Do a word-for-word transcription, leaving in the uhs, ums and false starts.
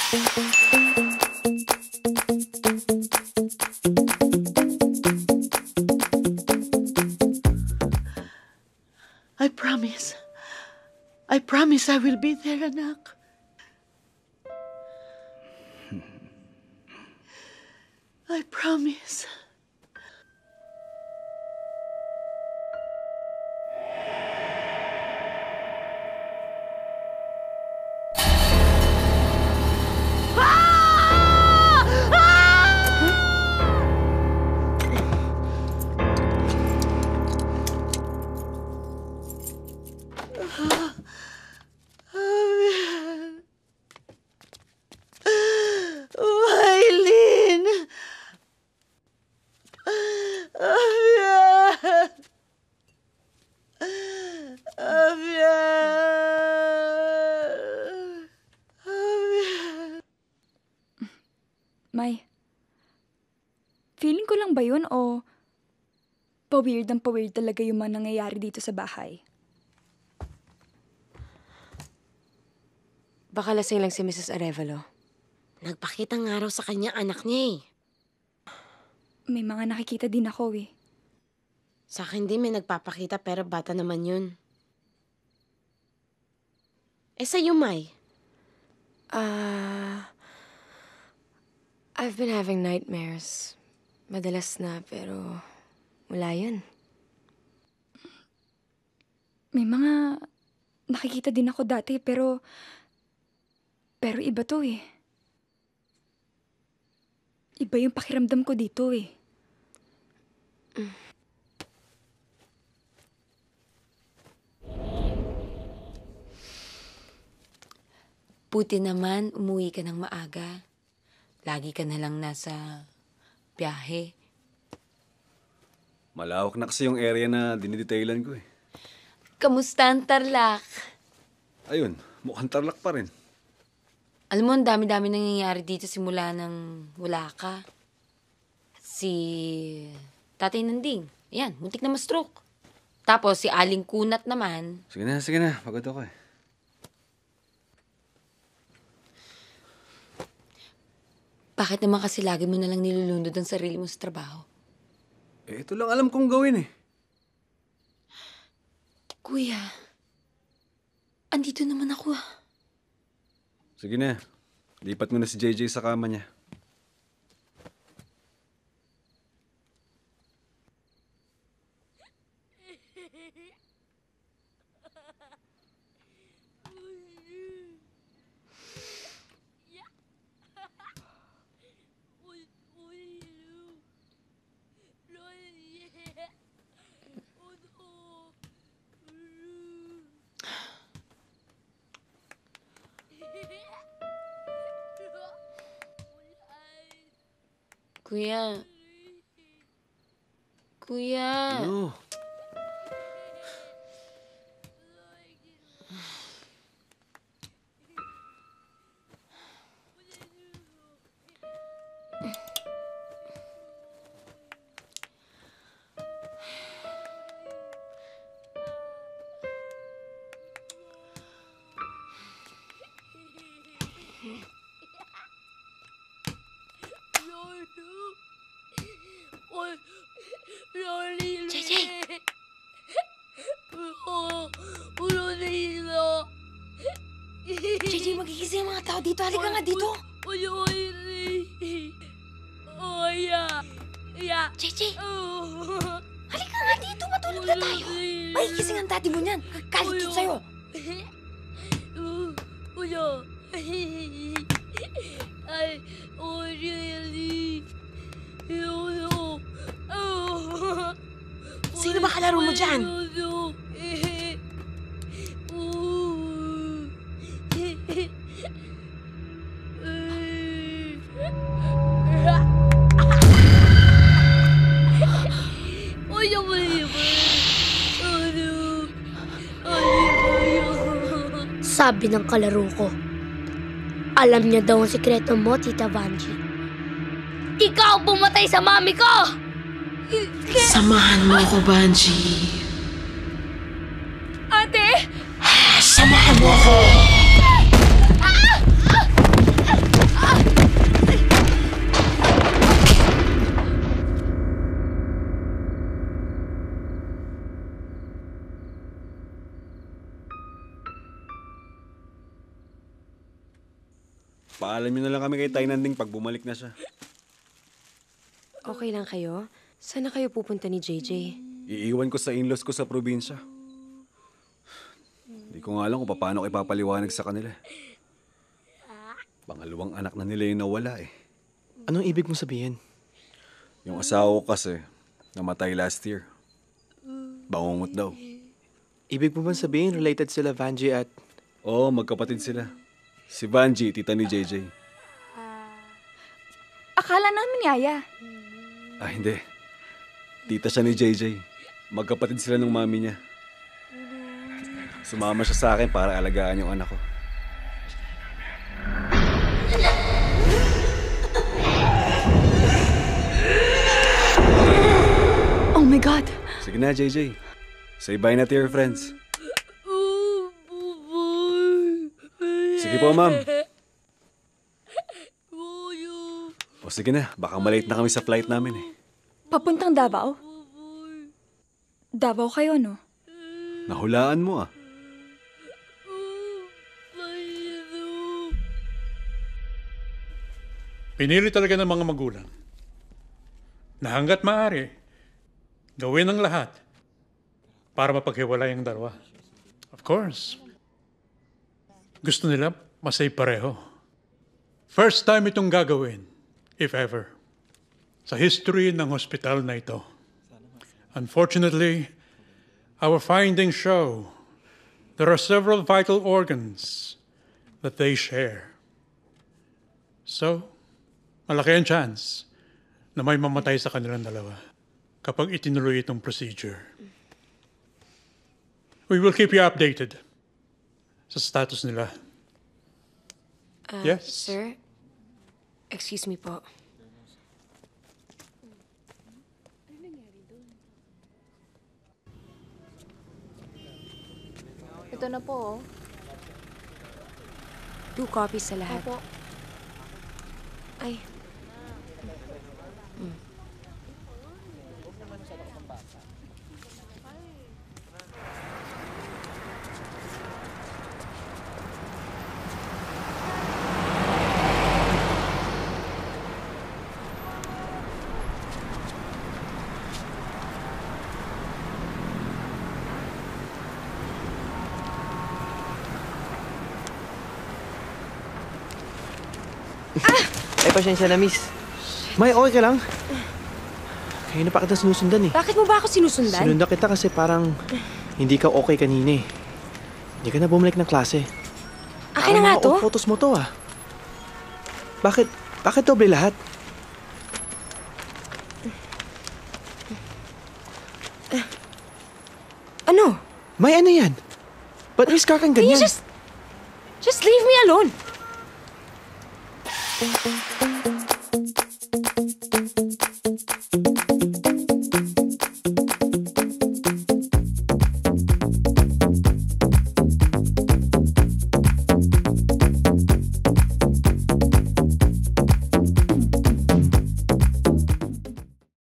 I promise. I promise I will be there, anak. I promise. May, feeling ko lang ba yun o pa-weird ang pa-weird talaga yung mga nangyayari dito sa bahay? Baka lasing lang si Missus Arevalo. Nagpakita nga raw sa kanya anak niya eh. May mga nakikita din ako eh. Sa akin din may nagpapakita pero bata naman yun. Eh sa'yo, May? Ah... Uh... I've been having nightmares. Madalas na, pero wala yan. May mga nakikita din ako dati, pero... Pero iba to eh. Iba yung pakiramdam ko dito eh. Mm. Buti naman, umuwi ka ng maaga. Lagi ka na lang nasa biyahe. Malawak na kasi yung area na dinidetailan ko eh. Kamusta ang Tarlac? Ayun, mukhang Tarlac pa rin. Alam mo, ang dami-dami nangyayari dito simula nang wala ka. Si Tatay Narding. Ayan, muntik na ma-stroke. Tapos si Aling Kunat naman. Sige na, sige na. Pagod ako eh. Bakit naman kasi lagi mo nalang nilulundod ang sarili mo sa trabaho? Eh, ito lang alam kong gawin eh. Kuya, andito naman ako ah. Sige na. Lipat mo na si JayJay sa kama niya. Kuya. Kuya. Ano? JayJay! JayJay, magigising ang mga tao dito. Halika nga dito. JayJay! Halika nga dito. Matulog na tayo. Magigising ang daddy mo niyan. Galit yun sa'yo. I really Sino ba kalaro mo dyan? Sabi ng kalaro ko, alam niya daw ang sikreto mo, Tita Vangie. Ikaw pumatay sa mami ko! Samahan mo ako, Vangie. Ate! Samahan mo ako! Ah! Ah! Paalam nyo na lang kami kay Tay Narding pag bumalik na siya. Okay lang kayo? Saan na kayo pupunta ni JayJay? Iiwan ko sa in-laws ko sa probinsya. Hindi ko nga alam kung paano ko ipapaliwanag sa kanila. Pangalawang anak na nila yung nawala eh. Anong ibig mong sabihin? Yung asawa ko kasi, namatay last year. Bangungot daw. Ibig mo bang sabihin related sila Vangie at... Oo, magkapatid sila. Si Vangie, tita ni JayJay. Akala namin yaya. Ah, hindi. Tita siya ni JayJay. Magkapatid sila ng mami niya. Sumama siya sa akin para alagaan yung anak ko. Oh my God! Sige na, JayJay. Say bye na to your friends. Sige po, ma'am. O sige na, baka malate na kami sa flight namin eh. Papuntang Davao? Davao kayo, no? Nahulaan mo ah. Pinili talaga ng mga magulang na hanggat maaari, gawin ang lahat para mapaghiwalay ang dalawa. Of course, gusto nila masay pareho. First time itong gagawin, if ever, sa history ng hospital na ito. Unfortunately, our findings show there are several vital organs that they share. So, malaki ang chance na may mamatay sa kanilang dalawa kapag itinuloy itong procedure. We will keep you updated sa status nila. Uh, Yes? Sir? Excuse me po. Ito na po. Two copies sa lahat. Opo. Ay. Mm. Ay, pasensya na, miss. May, okay ka lang? Kanina pa kita sinusundan eh. Bakit mo ba ako sinusundan? Sinundan kita kasi parang hindi ka okay kanina eh. Hindi ka na bumalik ng klase. Akin na nga to? Parang mga photos mo to ah. Bakit, bakit doble lahat? Uh, ano? May ano yan? Ba't miss ka kang Can you ganyan? just... Just leave me alone.